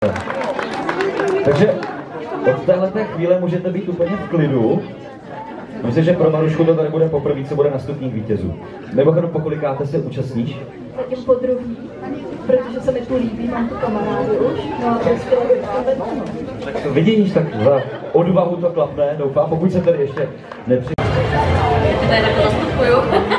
Takže od téhleté chvíle můžete být úplně v klidu. Myslím, že pro Marušku to tady bude poprvé, co bude na stupních vítězů. Mimochodem, pokolikáte se účastníš? Zatím po druhý, protože se mi tu líbí, mám tu kamarády už, no a prostě tak vidíš, tak za odvahu to klapne, doufám, pokud se tady ještě nepřijde. Já tady takhle zastupuju.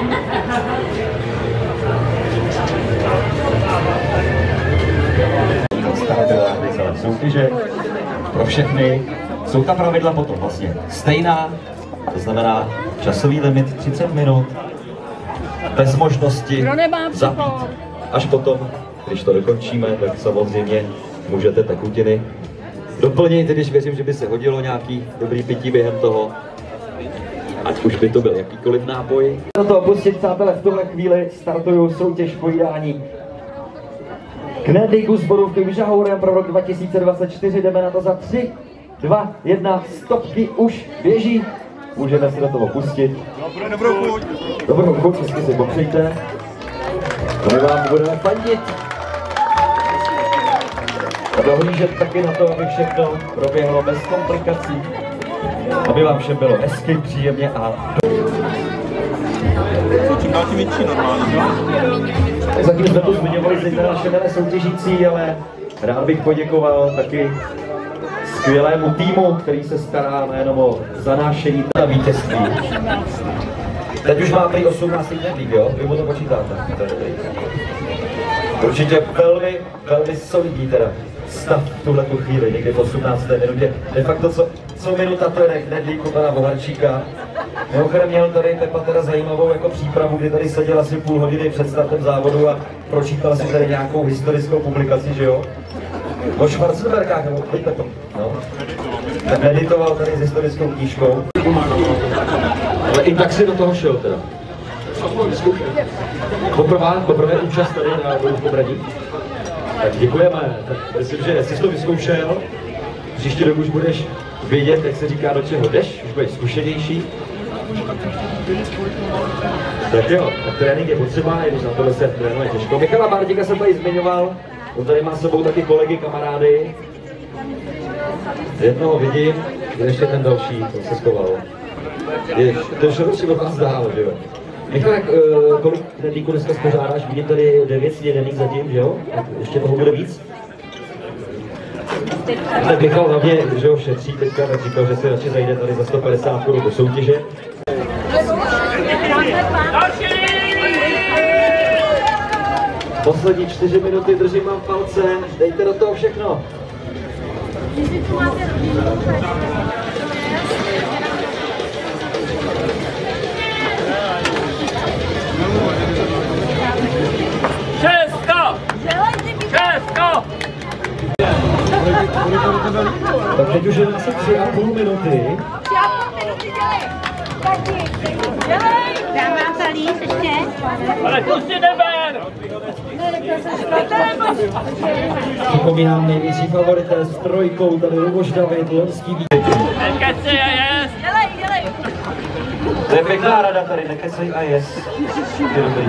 Celé soutěže pro všechny. Jsou ta pravidla potom vlastně stejná, to znamená časový limit 30 minut, bez možnosti zapít. Až potom, když to dokončíme, tak samozřejmě můžete tekutiny doplnit, když věřím, že by se hodilo nějaký dobrý pití během toho. Ať už by to byl jakýkoliv nápoj. Do toho opustit, přátelé, v tuhle chvíli startují soutěž pojídání Knedlíku s bodovkovým žahourem pro rok 2024. Jdeme na to za 3, 2, 1, stopky už běží. Můžeme si do toho pustit. Dobrou chuť, hezky si popřejte. My vám budeme fandit. A dohlížet taky na to, aby všechno proběhlo bez komplikací. Aby vám všem bylo hezky, příjemně a... Zatím jsme tu zmiňovali zejména naše milé soutěžící, ale rád bych poděkoval taky skvělému týmu, který se stará nejenom o zanášení na vítězství. Teď už má prý 18 knedlík, jo? Vy mu to počítáte. Určitě velmi, velmi solidní teda stav v tuhletu chvíli, někdy v 18. minutě. De facto co minuta to jde knedlíku pana Boharčíka. Mimochodem měl tady Pepa teda zajímavou jako přípravu, kdy tady seděl asi půl hodiny před startem závodu a pročítal si tady nějakou historickou publikaci, že jo? O Schwarzenbergách, nebo pojďte to, no. Tak meditoval tady s historickou knížkou. Ale i tak si do toho šel teda. Poprvé účast tady na bodu v Pobradí. Tak děkujeme. Tak myslím, že jsi to vyzkoušel. Příští rok už budeš vědět, jak se říká, do čeho jdeš, už budeš zkušenější. Tak jo, tak trénink je potřeba, i když na tohle se trénuje těžko. Michala Bárděka jsem tady zmiňoval, on tady má s sebou taky kolegy, kamarády. Jednoho vidím, kde ještě ten další, to se schoval. Ten šročí od vás dál, že jo? Michal, kolik knedlíků dneska spořádáš? Vidím tady 9 snědených zatím, že jo? Ještě toho bude víc? Tak Michal hlavně, že ho šetří teďka, tak říkal, že se radši zajde tady za 150 Kč do soutěže. Poslední 4 minuty, držím vám palce, dejte do toho všechno. Tak teď už je asi 3,5 minuty. 3,5 minuty, dělej! Dám vám talíř ještě? Ale to si neber! Připomínám největší favorité s trojkou, tady Luboš David, loňský vítěz. Nekecej a jest! Dělej! To je pěkná rada tady, nekecej a jest. Je dobrý.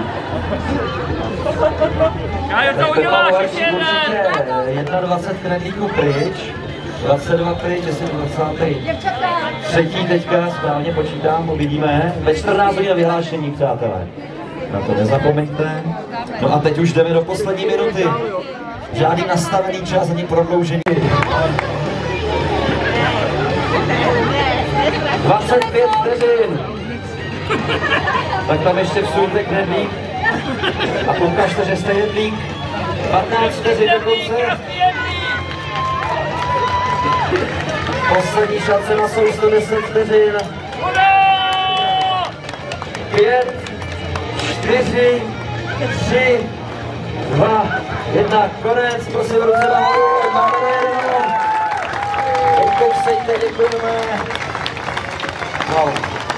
Kájo, to uděláš ještě jeden! 21 knedlíků pryč, 22 pryč, jestli 23. Teďka správně počítám, uvidíme. Ve 14 hodin vyhlášení, přátelé. Na to nezapomeňte. No a teď už jdeme do poslední minuty. Žádný nastavený čas, ani prodloužení. 25 vteřin. Tak tam ještě vsuňte knedlík. A ukažte, že jste jedlík. 15 vteřin do konce. Poslední šance na jsou 110 vteřin. 5, 4, 3, 2, 1, konec, prosím, ruce nahoru, máme jenom. Nekousejte, děkujeme. Wow.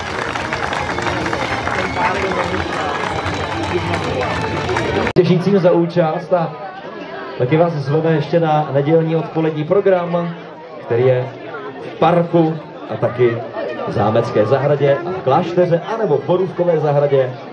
Těšícím za účast a taky vás zveme ještě na nedělní odpolední program, který je v parku a taky v Zámecké zahradě a v Klášteře, anebo v Borůvkové zahradě.